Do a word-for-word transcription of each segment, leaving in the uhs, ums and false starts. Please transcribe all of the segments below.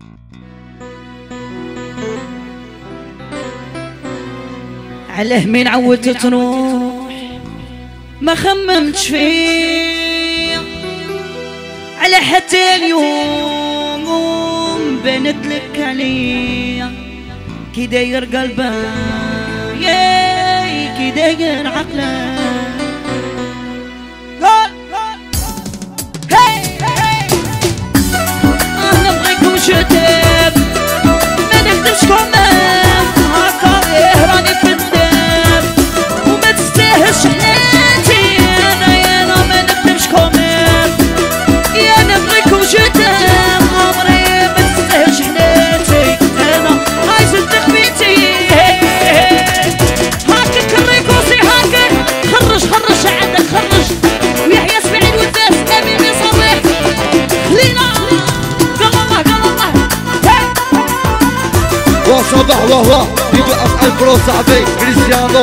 عليه من عودت تروح ما خممتش فيه، على حتى اليوم بنت لك عليا كي داير قلبه ياي كي داير عقله. انا نبغيكم شتاب ما نكذبشكم هاكا ايه راني في الدار وما تستاهلش حياتي انا يا انا ما نكذبشكم يا نبغيكم شتاب عمري ما تستاهلش حياتي انا عايز تخبيتي هاكا كريكوسي هاكا خرج خرج عندك خرج ويحيى سبعين والناس امين صبيح خلينا قال الله قال الله وصباح وهو يوقف البرو صاحبي كريستيانو.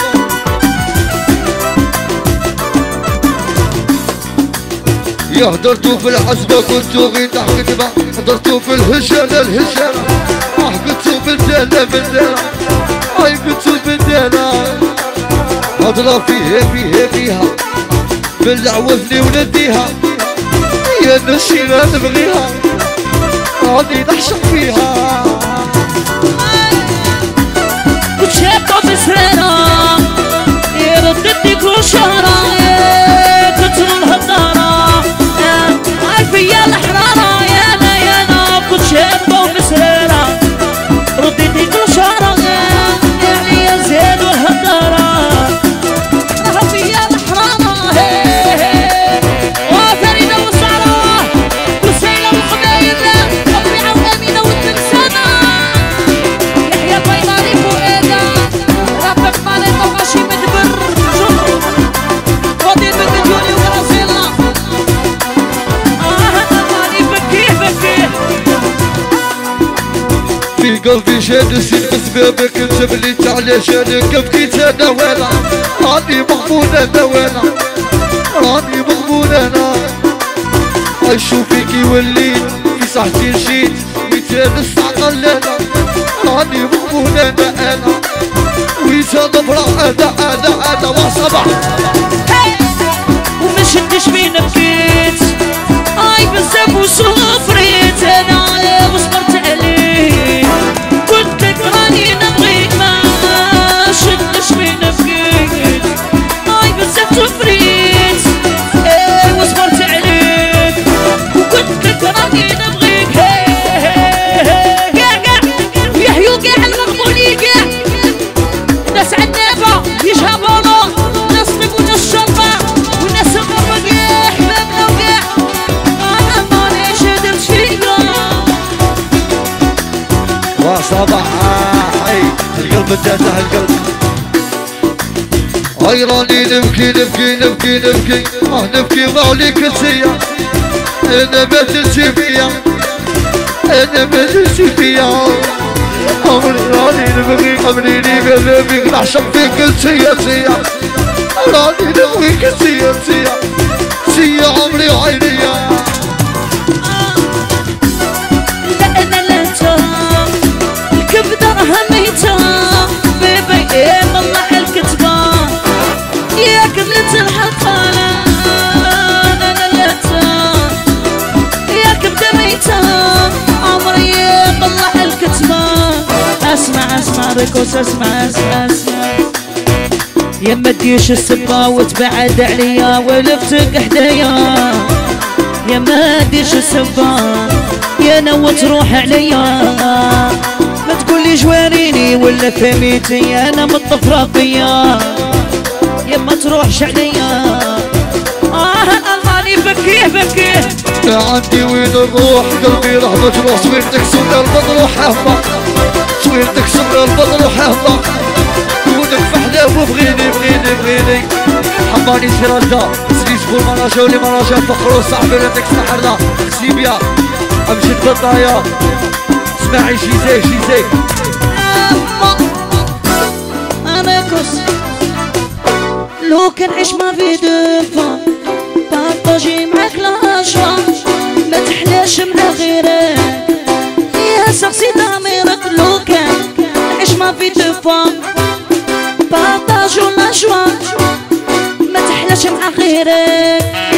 يا هدرتو في الحسبة كنتو غير تحت كتبة، هدرتو في الهشالة الهشالة، اه كنتو بالدالة بالدالة، اي كنتو بالدالة، هضرة فيها فيها فيها بالعوزني ونديها، يا نشيلة نبغيها، غادي نحشق فيها. وتشابكوا في سريرة يرددني كل شهرة كتروا الهضارة هاي فيا الحرارة يانا يانا وتشابكوا في سريرة رددني كل شهرة يعني يا زين والهضارة راها فيا الحرارة وفريدة وسعرة وسيلة وقبايل ربيعة وأمينة والتمسانة يحيى بيضاني فؤادة ربك مالي مبقاشي مدبر شوف فاضي بالديوني وغراسيلا اه مالي بكيه بكيه في قلبي شاد السين بسبابك انجبليت علشانك بكيت انا وانا راني مغبون انا وانا راني مغبون انا عيشو فيكي وليت في صحتي مشيت ميتين الساعة قلالة راني مغبون انا انا ويتا ضفرة انا انا انا وصباح وما شدش بين بكيت اي بزاف وسفريت انا وصبرت عليه قلت لك راني نبغيك ما شدش بين بكيت اي بزاف سفريت اي وصبرت عليك وقلت لك راني نبغيك كاع كاع يحيو كاع المغبوني كاع ناس عنابة يجهبونا ناس نقول الشرطة وناس الغربة كاع حبابنا وكاع انا مانيش درت فيا وصباح حي القلب تاته القلب هاي راني نبكي نبكي نبكي نبكي اه نبكي وعليك نسيا انا ما تنسي فيا انا ما تنسي فيا عمري راني نبغي عمري نبغيك نعشق فيك نسيا سيا راني نبغيك نسيا سيا سيا عمري وعينيا. لا انا لا انت الكبدة راها ميتة بيبي ايه مطلع الكتبة يا كملة الحقالة انا لا انت يا كبدة ميتة عمري طلع الكتبة. اسمع اسمع ريكوس اسمع اسمع اسمع يا ما تديش السبة وتبعد عليا ولفتك حدايا يا ما تديش السبة يا نوى تروح عليا ما تقولي جواريني ولا فهميتي انا متطفرة بيا يا ما تروحش عليا اه الماني بكيه بكيه يا عندي وين نروح قلبي راه مجروح صويرتك سنة البضروح هما صويرتك سنة البضروح هما كونك فحلة وبغيني بغيني بغيني حماني سراجة سليس بول مراجة ولي مراجة فقرو صاحبي لاتك سحرنا سيبيا امشي بالضايا اسمعي شيزي شيزي انا كوس لو كان عيش ما في دفا بارطاجي معاك العشرة ما تحلاش مع غيرك شافي دفا بارطاجو لا جوا ما تحلاش مع غيرك